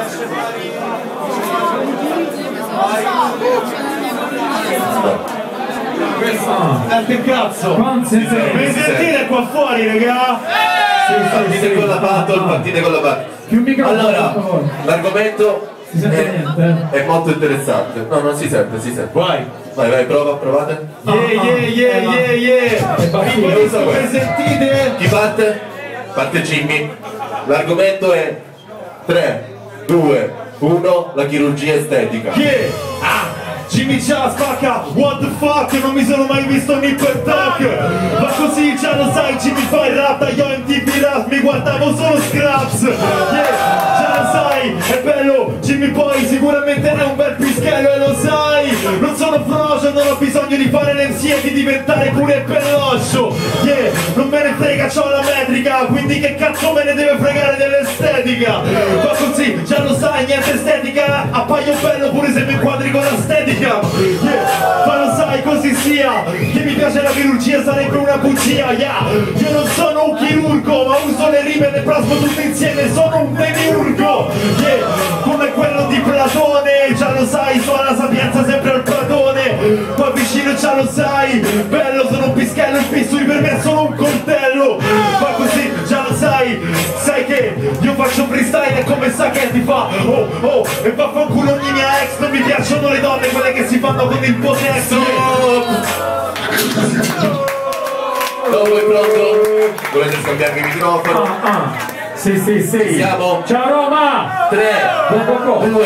Che cazzo? Mi sentite qua fuori, raga? Partite con la battle, partite con la battle. Allora, l'argomento è molto interessante. No, non si sente, si sente. Vai. Vai, provate. Yeah. Come sentite? Chi parte? Parte Jimmy. L'argomento è 3, 2, 1, la chirurgia estetica. Jimmy già spacca, what the fuck, non mi sono mai visto un nipple tuck. Ma così già lo sai, Jimmy fa il rap, da io MTV rap, mi guardavo solo Scraps. Già lo sai, è bello, Jimmy poi sicuramente è un bel pischello e lo sai. Non sono frocio, non ho bisogno di fare l'MC e di diventare pure il pelloscio. Non me ne frega, c'ho la metrica, quindi che cazzo me ne deve fregare dell'estetica. Ma così, già lo sai, niente estetica, appaio bello pure se mi inquadri con l'estetica. Ma lo sai, così sia, che mi piace la chirurgia sarebbe una bugia. Io non sono un chirurgo, ma uso le rime e le plasmo tutte insieme, sono un demiurgo. Come quello di Platone, già lo sai, suona la sapienza sempre al Platone. Poi vicino già lo sai, bello, sono un pischello, il pistoli per me sono un coltello. Ma così, già lo sai, sai che io faccio freestyle e come sa che ti fa e vaffanculo ogni mia ex, non mi piacciono le donne, quelle che si fanno con il potesso. Dopo è pronto? Volete scambiare il microfono? Sì. Siamo? Ciao Roma! 3, 2,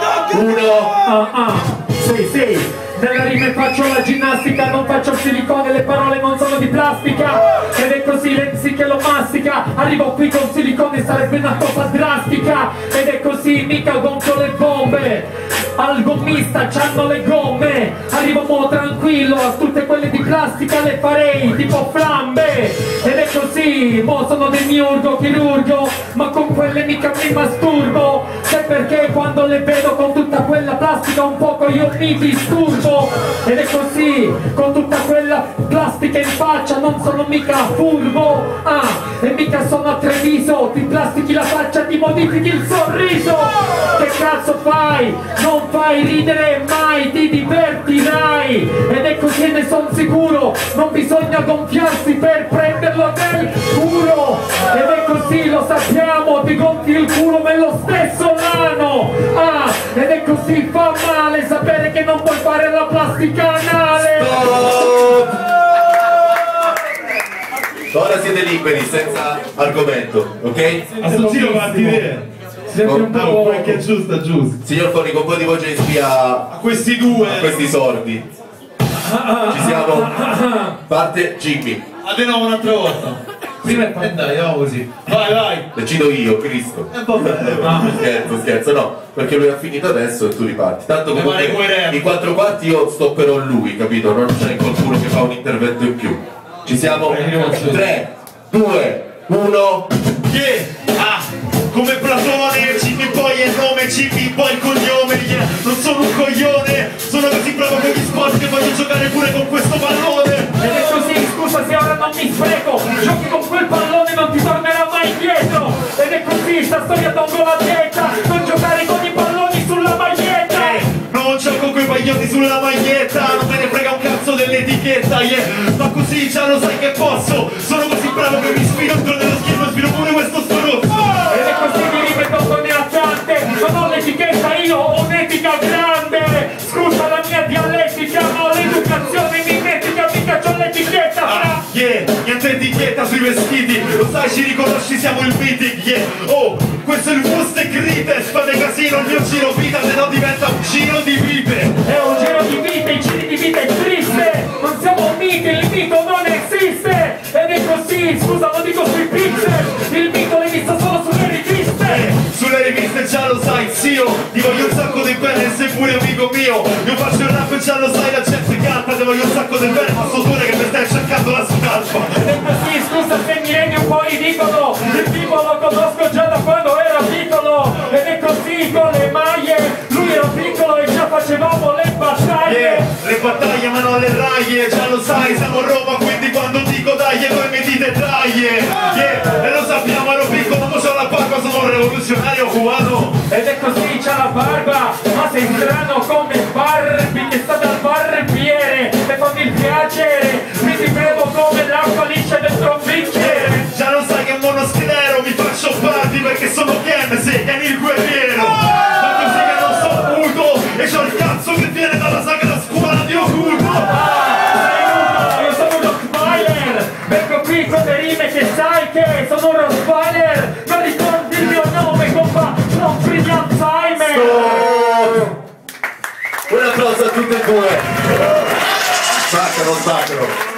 1. Sì. Nella rima faccio la ginnastica, non faccio silicone, le parole non sono di plastica. Ed è così, l'MC che lo mastica. Arrivo qui con silicone, sarebbe una cosa drastica. Ed è così, mica gonfio le bombe. Al gommista c'hanno le gomme. Arrivo mo tranquillo, a tutte quelle di plastica le farei tipo flambe. Ed è così, mo sono demiurgo, chirurgo, ma con quelle mica mi masturbo. Sai perché quando le vedo con tutta quella plastica un poco io mi disturbo. Ed è così, con tutta quella plastica in faccia non sono mica furbo. E mica sono a Treviso, ti plastichi la faccia, ti modifichi il sorriso. Che cazzo fai? Non fai ridere mai, ti divertirai. Ed è così, ne son sicuro, non bisogna gonfiarsi per prenderlo nel culo. Ed è così, lo sappiamo, ti gonfi il culo nello stesso lano. Ed è così, fa male sapere che non puoi fare la plastica anale. Ora siete liberi, senza argomento, ok? A sto giro quanti idee? Sembra un po' perché è giusto. Signor Fonico, un po' di voce in spia A questi due. a questi sordi. Ci siamo? Parte Jimmy. Di nuovo un'altra volta. Prima è Dai, andiamo così. Vai. Decido io, Cristo. Scherzo, no, perché lui ha finito adesso e tu riparti. Tanto comunque in 4 quarti io stopperò lui, capito? Non c'è qualcuno che fa un intervento in più. Ci siamo? 3, 2, 1. Come Platone, Jimmy poi è il nome, Jimmy poi il cognome. Non sono un coglione, sono così bravo con gli sport che voglio giocare pure con questo pallone. Ed è così, scusa se ora non mi spreco, giochi con quel pallone non ti tornerà mai dietro. Ed è così, sta storia tolgo la dieta, non giocare con i palloni sulla maglietta. Non gioco coi pagliotti sulla maglietta, non me ne frega un cazzo dell'etichetta, ma così già lo sai che posso, sono così bravo che mi sfido dentro nello schermo e sfido pure questo storozzo. Ed è così, mi ripeto ne ha tante, non ho l'etichetta, io ho un'etica grande. Scusa la mia dialettica, ma ho l'educazione mimetica, mica c'ho l'etichetta. Niente etichetta sui vestiti, lo sai ci riconosci, siamo il meeting, questo è il Fuste Crites, fate casino il mio giro vita, se no diventa un giro di vite. È un giro di vite, i giri di vita è triste, non siamo miti, il mito non esiste. Ed è così, scusa lo dico sui pixel, il mito l'hai visto solo sulle riviste. Sulle riviste già lo sai zio, ti voglio un sacco di bene e sei pure amico mio. Io faccio il rap e già lo sai, la gente canta, ti voglio un sacco di bene, ma so pure che mi stai cercando la scarpa. Ed è così, scusa se mi rendi un po' ridicolo, il tipo lo conosco già da quando era piccolo. Ed è così con le maglie, lui era piccolo e già facevamo le battaglie. Le battaglie ma non le raglie, già lo sai, siamo a Roma, quindi quando dico dai voi mi dite traglie. E lo sappiamo, ero piccolo, ma c'ho la barba, sono un rivoluzionario cubano. Ed è così. strano come Barbie che sta dal barbiere e con il piacere mi ti bevo come l'acqua liscia dentro un bicchiere. Già non sai che monoschilero mi faccio party perché sono Ken, Segan il guerriero. Ma così che non so puto e c'ho il cazzo che viene dalla sacra scuola di occulto. Io sono un Rottweiler, vengo qui con le rime che sai che sono un Rottweiler. Non ricordi il mio nome, compa, non prendi Alzheimer. Un applauso a tutti e due. Sacro, sacro.